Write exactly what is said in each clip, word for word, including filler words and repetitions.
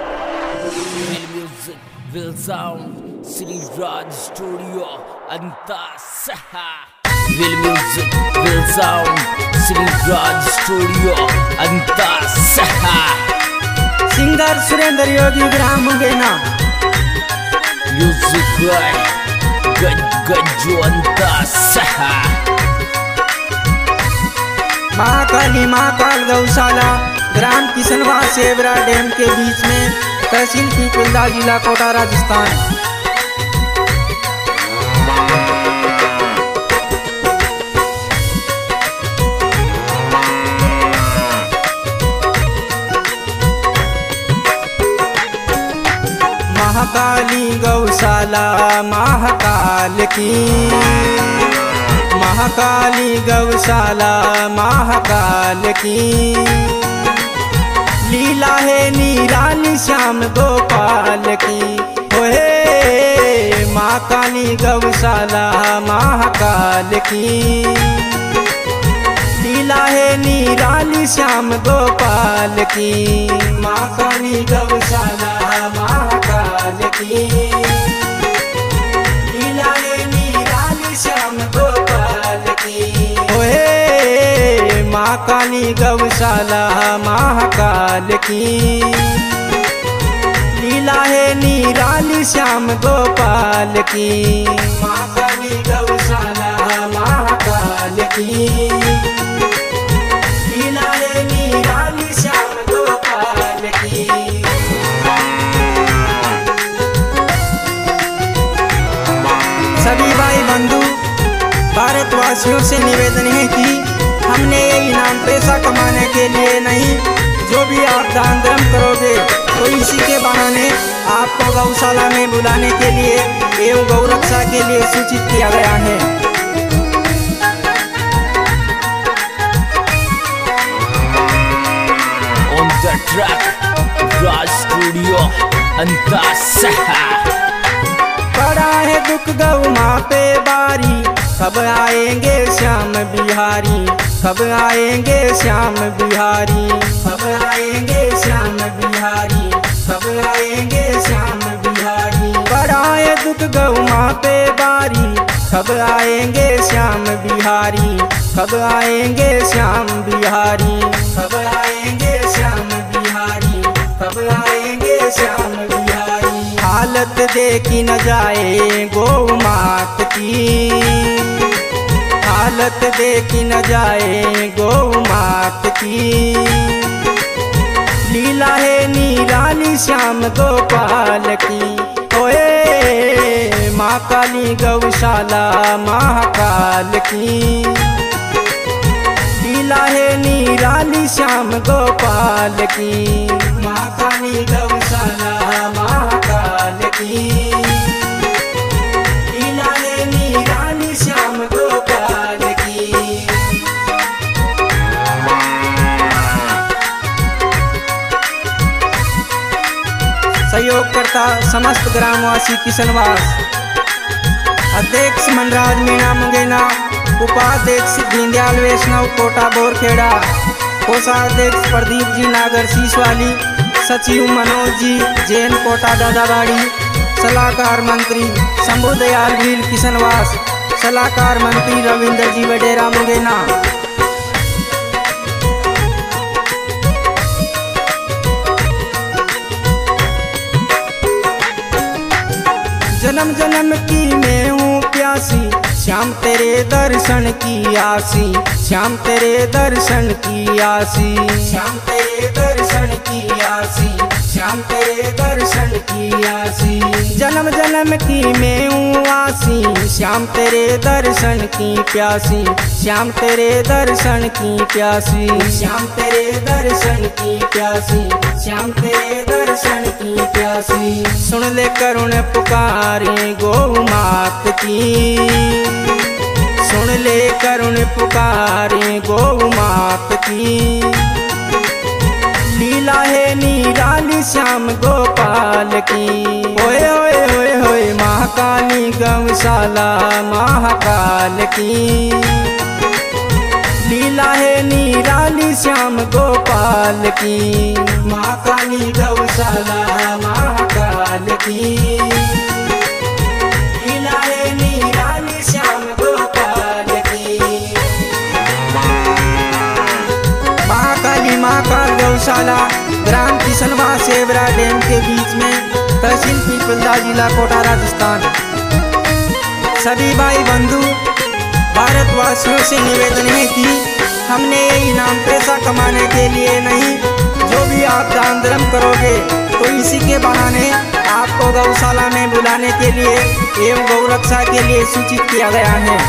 Will music, will sound, Sri Raj Studio, Anta Saha. Will music, will sound, Sri Raj Studio, Anta Saha. Singer Surendra Yogi ग्राम Mungena. Music by Gaj Gaju Anta Saha. Mahakali Mahakal गौशाला ग्राम किसनवा Savera dam के बीच में, तहसील पीपलदा, जिला कोटा, राजस्थान। महाकाली गौशाला महाकाल की, महाकाली गौशाला महाकाल की, लीला है निराली श्याम गोपाल की। ओहे महाकाली गौशाला महाकाल की, लीला है निराली श्याम गोपाल की। महाकाली गौशाला महाकाल की, लीला है निराली श्याम गोपाल की। ओहे महाकाली गौशाला महाकाल की, लीला है निराली श्याम गोपाल की। महाकाली गौशाला महाकाल की, लीला है निराली श्याम गोपाल की। सभी भाई बंधु भारतवासियों से निवेदन है कि हमने ये इनाम पैसा कमाने के लिए नहीं, जो भी आप दान धर्म करोगे तो इसी के बहाने आपको गौशाला में बुलाने के लिए एवं गौ रक्षा के लिए सूचित किया गया है। On the track, Raj Studio, Anta Saha. बड़ा है दुख गौ माँ पे बारी, कब आएंगे श्याम बिहारी, कब आएंगे श्याम बिहारी, कब आएंगे श्याम बिहारी, कब आएंगे श्याम बिहारी। बड़ा है दुख गौ माँ पे बारी, कब आएंगे श्याम बिहारी, कब आएंगे श्याम बिहारी, कब आएंगे श्याम बिहारी, कब आएंगे श्याम बिहारी। हालत देखी न जाए गौ मात की, हालत देखी न जाए गौ मात की, लीला है निराली श्याम गोपाल की। ओए महाकाली गौशाला महाकाल की, लीला है निराली श्याम गोपाल की। महाकाली गौशाला महाकाल की, लीला है निराली श्याम गोपाल की। सहयोगकर्ता समस्त ग्रामवासी किशनवास, अध्यक्ष मनराज मीणा मुंगेना, उपाध्यक्ष दीनदयाल वैष्णव कोटा बोरखेड़ा, कोषाध्यक्ष प्रदीप जी नागर सीसवाली, सचिव मनोज जी जैन कोटा दादाबाड़ी, सलाहकार मंत्री शंभु दयाल भील किशनवास, सलाहकार मंत्री रविंद्र जी वडेरा मुंगेना। जन्म जन्म की मैं हूँ प्यासी, श्याम तेरे दर्शन की आसी, श्याम तेरे दर्शन की आसी, श्याम तेरे दर्शन की आसी, श्याम तेरे दर्शन की आसी। जन्म जन्म की मैं हूँ आसी, श्याम तेरे दर्शन की प्यासी, श्याम तेरे दर्शन की प्यासी, श्याम तेरे दर्शन की प्यासी, श्याम तेरे दर्शन की प्यासी। सुन ले करुण पुकारे गौ मात की, सुन ले करुण पुकारे गौ मात की, लीला है निराली श्याम गोपाल की। ओए ओए ओए ओए महाकाली गौशाला महाकाल की, लीला है निराली श्याम गोपाल की। महाकाली गौशाला ग्राम किसनवा सेवरा डैम के बीच में, तहसील पीपलदा, जिला कोटा, राजस्थान। सभी भाई बंधु भारतवासियों से निवेदन है कि हमने ये इनाम पैसा कमाने के लिए नहीं, जो भी आप दान धर्म करोगे तो इसी के बहाने आपको गौशाला में बुलाने के लिए एवं गौ रक्षा के लिए सूचित किया गया है।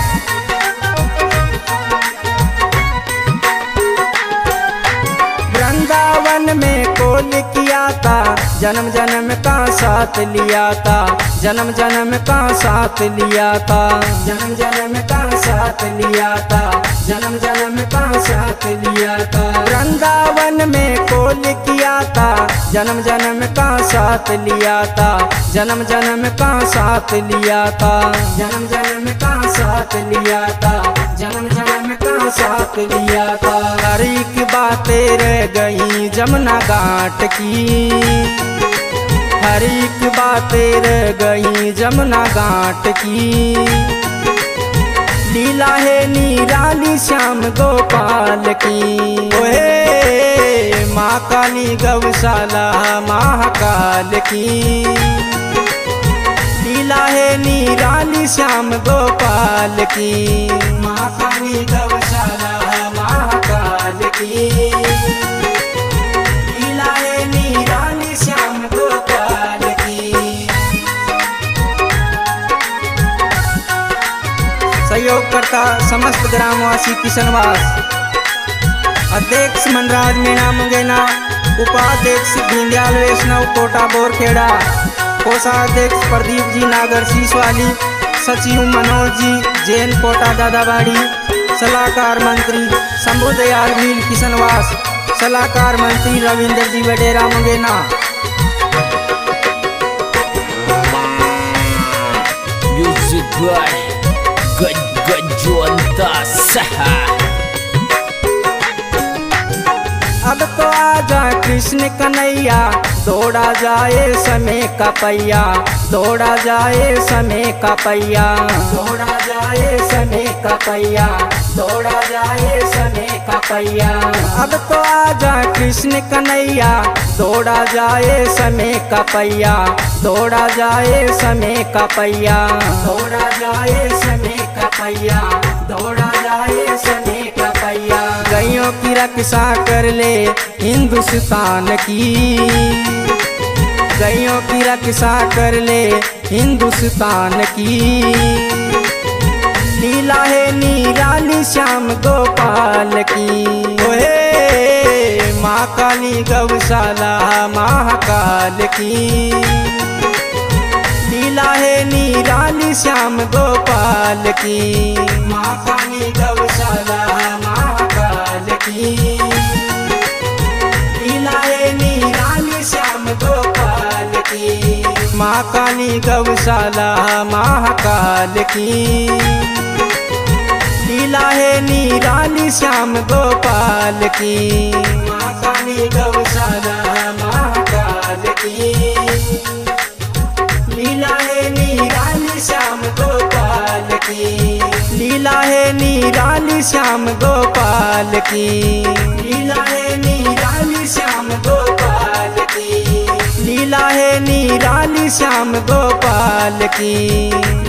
वृंदावन में कोल किया था, जन्म जन्म का साथ लिया था, जन्म जन्म का साथ लिया था, जन्म जन्म का साथ लिया था, जन्म जन्म का साथ लिया था। वृंदावन में कोल किया था, जन्म जन्म का साथ लिया था, जन्म जन्म का साथ लिया था, जन्म जन्म का साथ लिया था, जन्म जन्म का साथ लिया था। हर एक बातें रह गई जमुना घाट की, हर एक बातें रह गई जमुना घाट की। लीला है निराली श्याम गोपाल की, ओहे माँ काली गौशाला महाकाल की। लीला है निराली श्याम गोपाल की, माँ काली गौशाला महाकाल की। लीला है निराली श्याम गोपाल की। सहयोगकर्ता समस्त ग्रामवासी किशनवास, अध्यक्ष मनराज मीणा मंगेना, उपाध्यक्ष दीनदयाल वैष्णव कोटा बोरखेड़ा, कोषाध्यक्ष प्रदीप जी नागर शीशवाली, सचिव मनोज जी जैन कोटा दादाबाड़ी, सलाहकार मंत्री शंभु दयाल भील किशनवास, सलाहकार मंत्री रविंद्र जी वडेरा मंगेना। Music by Gajwanta Saha. अब तो आजा कृष्ण कन्हैया, दौड़ा जाए समय का पहिया, दौड़ा जाए समय का पहिया, दौड़ा जाए समय का पहिया, दौड़ा जाए समय का पहिया। अब तो आजा कृष्ण कन्हैया, दौड़ा जाए समय का पहिया, दौड़ा जाए समय का पहिया, दौड़ा जाए समय का पहिया, दौड़ा जाए समय का पहिया। गैयों की रक्षा कर ले हिंदुस्तान की, गैयों की रक्षा कर ले हिंदुस्तान की। लीला है निराली श्याम गोपाल की, ओहे माँ काली गौशाला महाकाल की। लीला है निराली श्याम गोपाल की, माँ काली गौशाला महाकाल की। लीला है निराली श्याम गोपाल की, माँ काली गौशाला महाकाल की। लीला है निराली श्याम गोपाल की, माँ काली गौशाला महाकाल की। लीला है निराली श्याम गोपाल की, लीला है निराली श्याम गोपाल की। लीला है निराली श्याम गोपाल की, लीला है निराली श्याम गोपाल की।